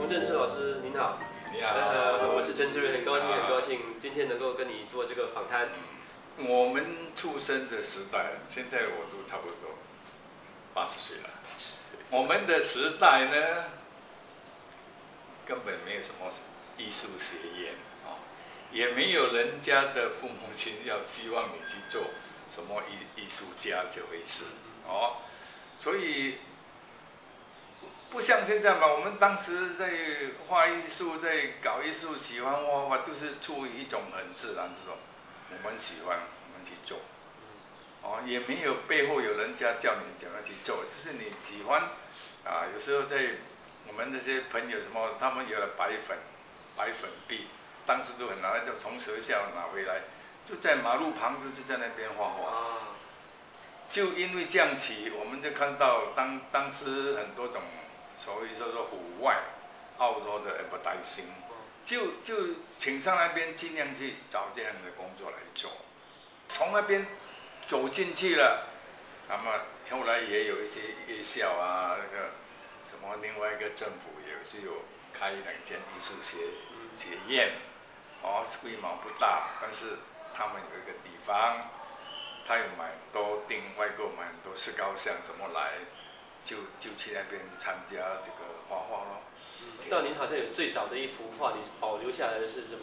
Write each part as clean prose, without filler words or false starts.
洪正社老师您好， 你好， 我是陈志瑞，很高兴今天能够跟你做这个访谈。 我们出生的时代，现在我都差不多80岁了。我们的时代呢，根本没有什么艺术学院啊，也没有人家的父母亲要希望你去做什么艺术家这回事哦，所以。不像现在嘛，我们当时在画艺术，在搞艺术，喜欢画，都是出于一种很自然这种，我们喜欢，我们去做，哦，也没有背后有人家叫你怎么去做，就是你喜欢，啊，有时候在我们那些朋友什么，他们有了白粉笔，当时都很难，就从学校拿回来，就在马路旁就在那边画画，就因为这样起，我们就看到当时很多种。所以说户外、outdoor 的 advertising， 就请上那边尽量去找这样的工作来做。从那边走进去了，那么后来也有一些夜校啊，那个什么另外一个政府也是有开2间艺术学院，哦，规模不大，但是他们有一个地方，他有买很多外购买很多石膏像什么来。就去那边参加这个画画咯。 知道您好像有最早的一幅画，你保留下来的是什么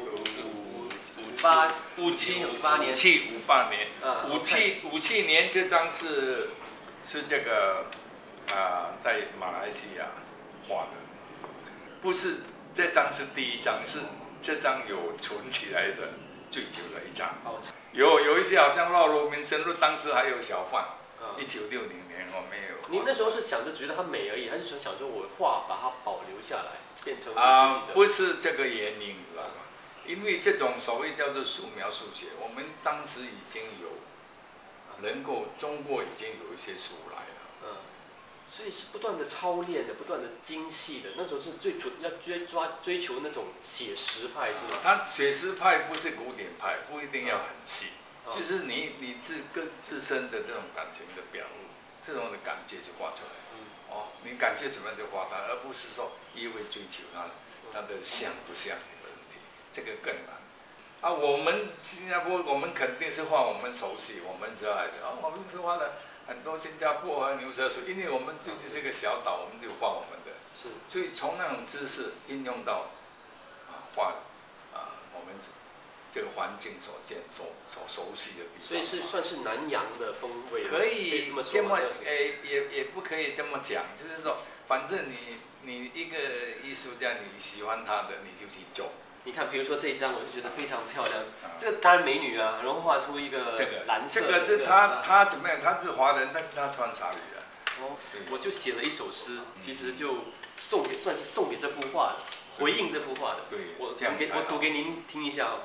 ？1958年。 57、58年。57年这张是这个在马来西亚画的，不是这张是第一张，是这张有存起来的最久的一张。有一些好像落入名声，当时还有小贩。1960年我没有。 您那时候是想着觉得它美而已，还是想说我画把它保留下来，变成不是这个原因了，因为这种所谓叫做素描速写，我们当时已经有中国已经有一些书来了。 所以是不断的操练的，不断的精细的。那时候是要追求那种写实派是吗？ 它写实派不是古典派，不一定要很细。就是你自身的这种感情的表露，这种的感觉就画出来。哦，你感觉什么就画它，而不是说一味追求它的像不像的问题，这个更难。我们新加坡，我们肯定是画我们熟悉，我们知道来的。我们是画了很多新加坡和牛舌水，因为我们就是个小岛，我们就画我们的。是。所以从那种知识应用到画我们。这个环境所熟悉的地方， 所以是算是南洋的风味， 可以这么也不可以这么讲，就是说，反正你一个艺术家，你喜欢他的，你就去做。 你看，比如说这一张，我就觉得非常漂亮。这个当然美女啊，然后画出一个蓝色。 这个是他怎么样？他是华人，但是他穿纱丽的。 我就写了一首诗，其实就算是送给这幅画的，回应这幅画的。 对， 我读给您听一下。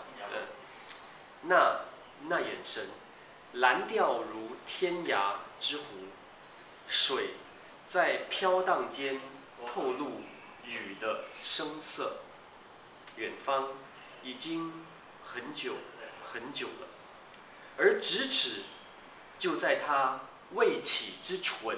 那眼神，蓝调如天涯之湖，水在飘荡间透露雨的声色。远方已经很久很久了，而咫尺就在它未起之唇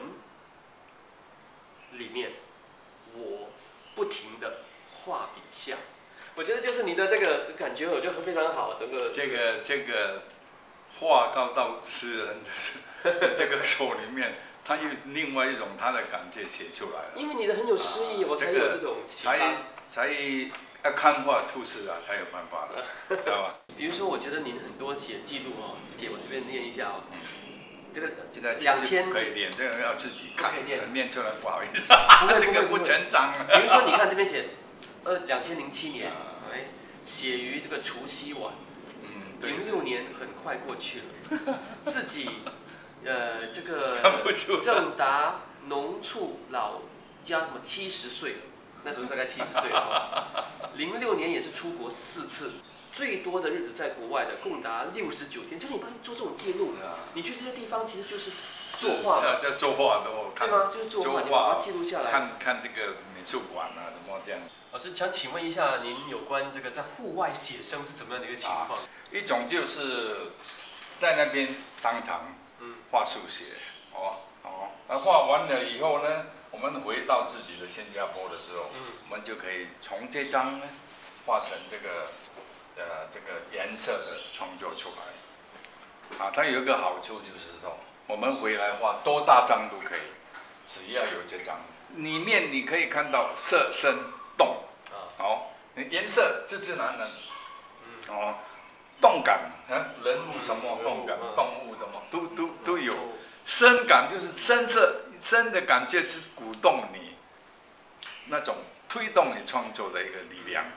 里面，我不停地画笔下。我觉得就是你的这个感觉，我觉得非常好。整个这个画到诗人的这个手里面，他有另外一种他的感觉写出来了。 因为你的很有诗意，我才有这种启发。 才要看画出诗啊，才有办法的，知道吧？ 比如说，我觉得您很多写记录我这边念一下这个 2000可以练，这个要自己看，念出来不好意思，这个不成章。 比如说，你看这边写。2007年，写于这个除夕晚，06年很快过去了，自己这个正达农处老家什么70岁了，那时候大概70岁了。06年也是出国4次，最多的日子在国外的共达69天。就是你帮你做这种记录，你去这些地方其实就是作画嘛， 叫作画都对吗？就是作画，你把它记录下来， 看这个美术馆啊什么这样。 老师想请问一下，您有关这个在户外写生是怎么样的一个情况？ 一种就是在那边当场画速写，画完了以后呢， 我们回到自己的新加坡的时候，我们就可以从这张呢画成这个颜色的创作出来。啊，它有一个好处就是说，我们回来画多大张都可以，只要有这张，里面你可以看到色声动，哦，颜色自自然然，哦，动感，人物什么动感，动物什么都有，声感就是声的感觉，就是鼓动你，那种推动你创作的一个力量。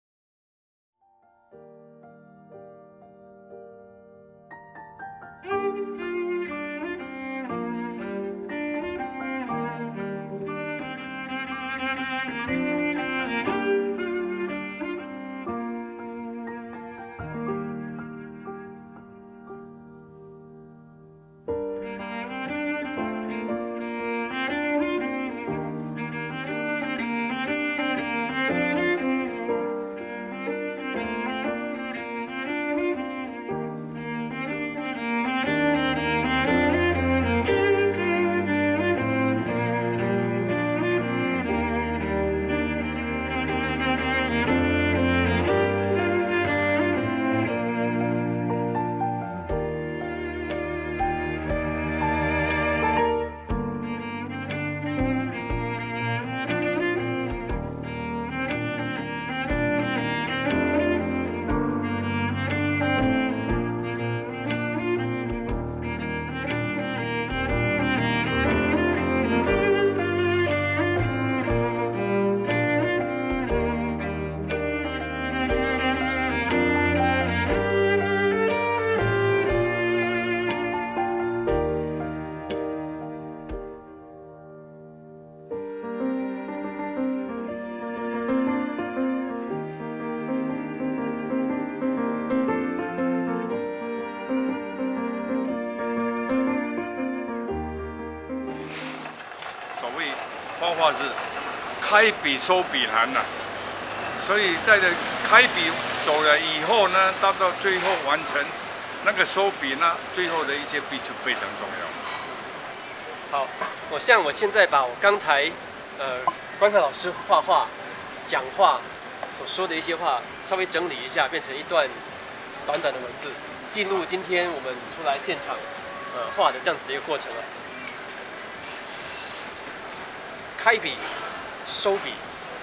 画画是开笔收笔难呐，所以在这开笔走了以后呢，到最后完成那个收笔呢，最后的一些笔就非常重要。 好，我现在把我刚才观看老师画画、讲话所说的一些话稍微整理一下，变成一段短短的文字，记录今天我们出来现场画的这样子的一个过程了。开笔、收笔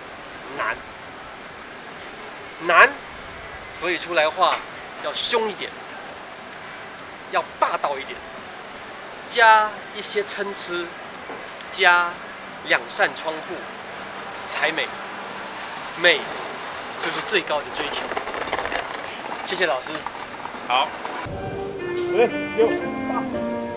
难，所以出来画要凶一点，要霸道一点，加一些参差，加2扇窗户才美。美就是最高的追求。谢谢老师。 好，10、9、8。